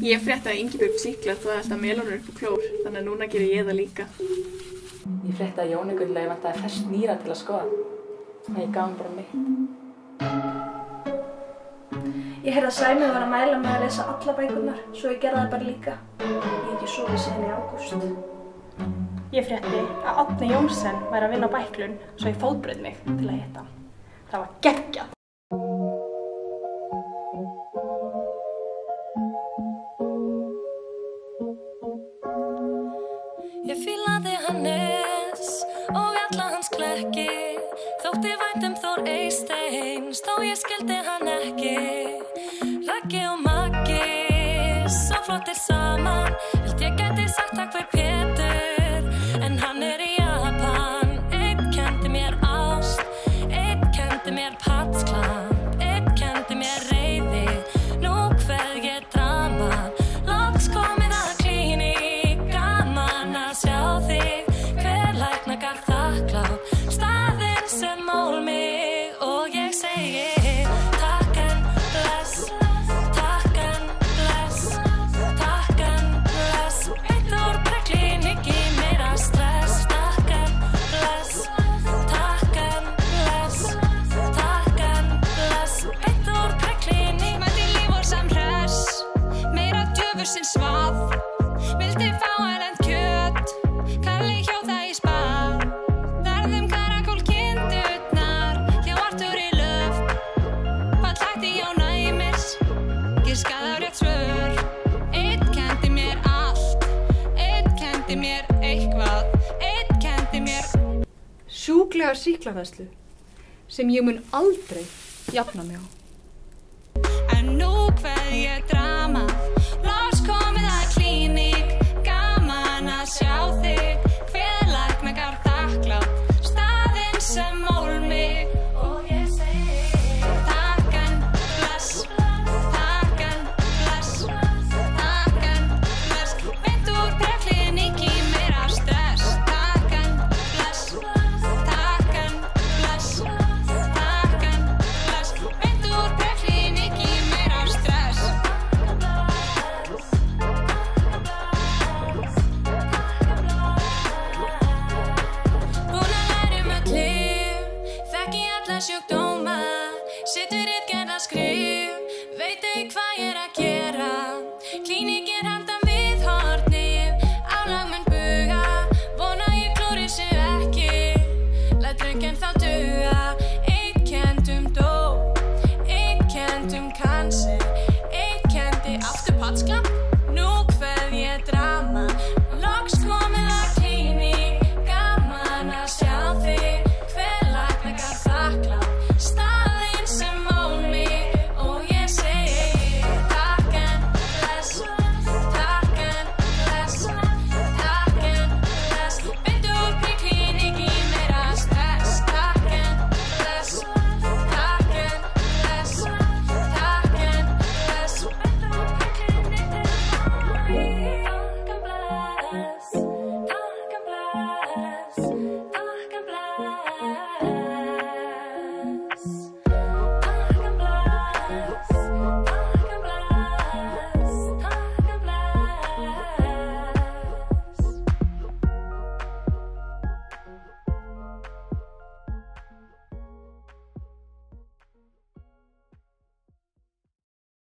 Ég frétti að Ingibjörg sýkla þó alltaf melónur upp á klór, þannig að núna gerir ég það líka. Ég frétti að Jóni Gullaugi vantaði ferskt nýra til að skoða. Þannig ég gaf hann bara mitt. Ég heyrði að Sæmi var að mæla með að lesa alla bækurnar, svo ég gerði það bara líka. Ég hef ekki sofið síðan í ágúst. Ég frétti að Árni Jónsson væri að vinna á Bæklun, svo ég fótbraut mig til að hitta hann. Það var geggjað. Ég fílaði Hannes og alla hans klekki, þótti vænt Þór Eysteins, þó ég skildi hann ekki. Raggi og Maggi, svo flottir saman, held ég gæti sagt takk fyrir Pétur, en hann í Japan. Einn kenndi mér ást, einn kenndi mér patsklamp, einn kenndi mér reiði, nú kveð ég drama. Loks komin að klíník, gaman að sjá þig, hver læknakar þakklátt, staðinn sem mól mig, og ég segi takk en bless, takk en bless, takk en bless. Eitt úr klíník í meira stress, takk en bless, takk en bless, takk en bless. Eitt úr klíník. Mætti líf og samhress, meira djöfursins svað, vildi fá erlent kjöt, Kalli hjó það í spa. Lærðum karakólkindurnar hjá Artur í Löf, hvað hlætti Jón Æmis, giskaði á rétt svör. Einn kenndi mér allt, einn kenndi mér eitthvað, einn kenndi mér. Sjúklega sýklafærslu sem ég mun aldrei jafna mig á. En nú kveð ég drama, loks komið að klíník, gaman að sjá þig, hver læknakar þakklátt, staðinn sem mól mig, og ég segi takk en bless, takk en bless, takk en bless. Beint úr klíník í meira stress, takk en bless, takk en bless, takk en bless. Beint úr klíník í meira stress. Búin að læra öll lyf, þekki alla sjúkdóma, setur ritgerðarskrif, veit ei hvað ég að gera. Klíník handan við hornið, álag mun buga, vona ég klóri sig ekki, læt röntgen þá duga. Einn kennt dóp, einn kennt cancer,